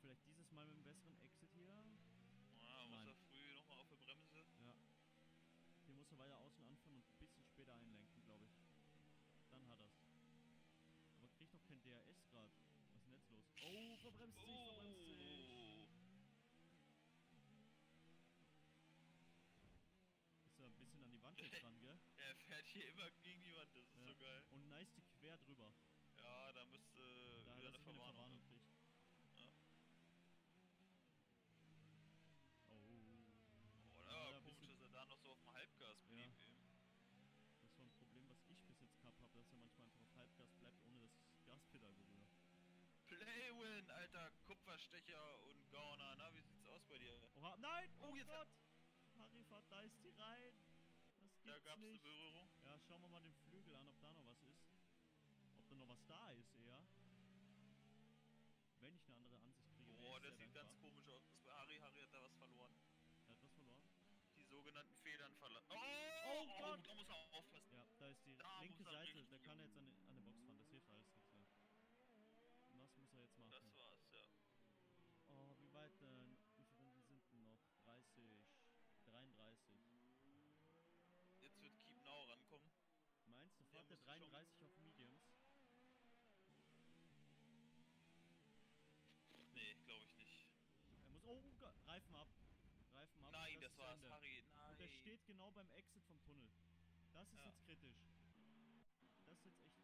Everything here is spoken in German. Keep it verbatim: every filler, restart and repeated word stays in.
vielleicht dieses Mal mit einem besseren Exit hier. Ja, muss er früh nochmal auf der Bremse. Ja. Hier muss er weiter außen anfahren und ein bisschen später einlenken, glaube ich. Dann hat er's. Aber kriegt doch kein D R S gerade. Was ist denn jetzt los? Oh, verbremst sich, Oh. verbremst sich. Ist er ein bisschen an die Wand jetzt dran, gell? Er fährt hier immer gegen die Wand, das ist Ja. so geil. Und nice die quer drüber. Ja, da müsste da wieder hat er eine Verwarnung, eine Verwarnung kriegt. Ja. Oh. Oh, ja, komisch, dass er da noch so auf dem Halbgas blieb. Ja. Das ist so ein Problem, was ich bis jetzt gehabt habe, dass er manchmal einfach auf Halbgas bleibt, ohne das Gaspedal berührt. Playwin, alter Kupferstecher und Gauner, na, wie sieht's aus bei dir? Oha, nein! Oh, oh jetzt Gott! Harry fährt da ist die rein! Das gibt's Da gab's nicht. eine Berührung. Ja, schauen wir mal den Flügel an, ob da noch was ist. Ob da noch was da ist, eher. Wenn ich eine andere Ansicht kriege. Boah, das sieht dankbar. Ganz komisch aus. Das bei Harry, Harry hat da was verloren. Er hat was verloren? Die sogenannten Federn verlassen. Oh, oh, oh Gott! Da muss er aufpassen. Ja, da ist die da linke Seite. Da kann er jetzt an, die, an der Box fahren. Das hilft alles nichts mehr. Und was muss er jetzt machen? Das war's, ja. Oh, wie weit denn? Wie viele Runden sind denn noch? dreißig. dreiunddreißig. Jetzt wird Keep Now rankommen. Meinst du, fährt der dreiunddreißig auf Mediums? Nee, glaube ich nicht. Er muss... Oh, Gott, Reifen ab. Reifen ab. Nein, das, das war's, Harry. Nein. Und er steht genau beim Exit vom Tunnel. Das ist ja. jetzt kritisch. Das ist jetzt echt